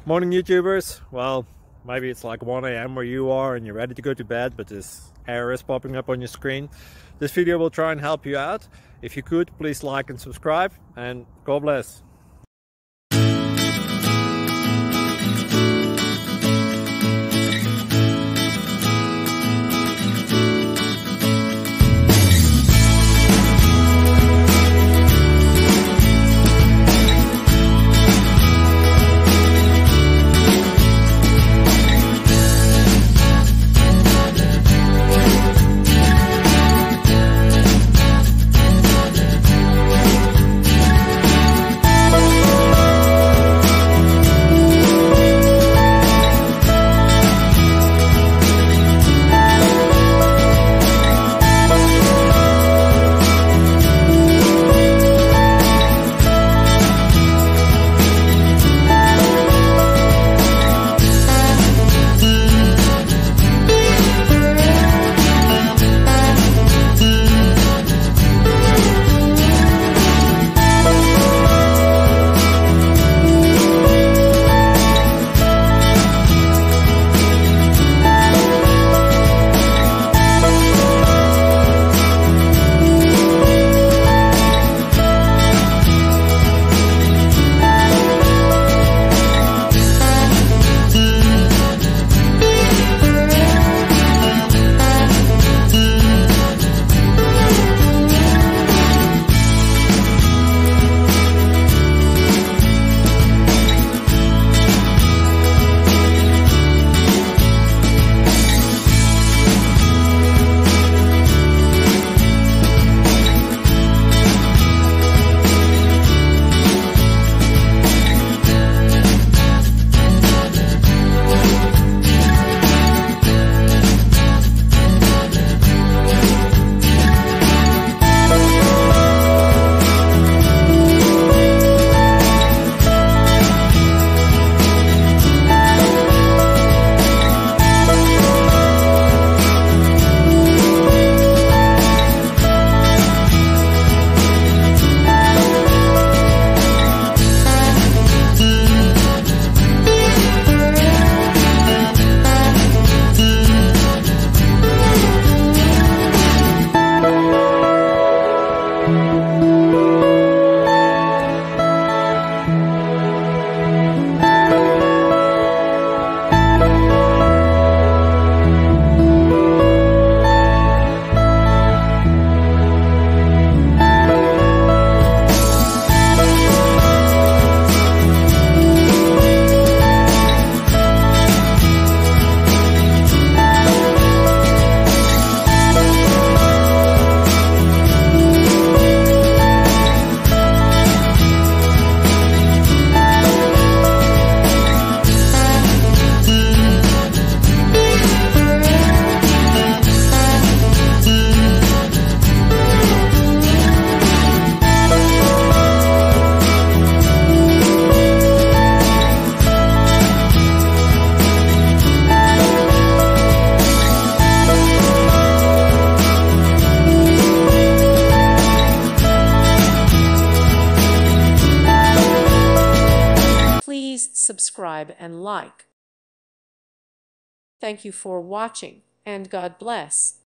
Morning YouTubers. Well, maybe it's like 1 a.m. where you are and you're ready to go to bed, but this error is popping up on your screen. This video will try and help you out. If you could, please like and subscribe, and God bless. Please subscribe and like. Thank you for watching, and God bless.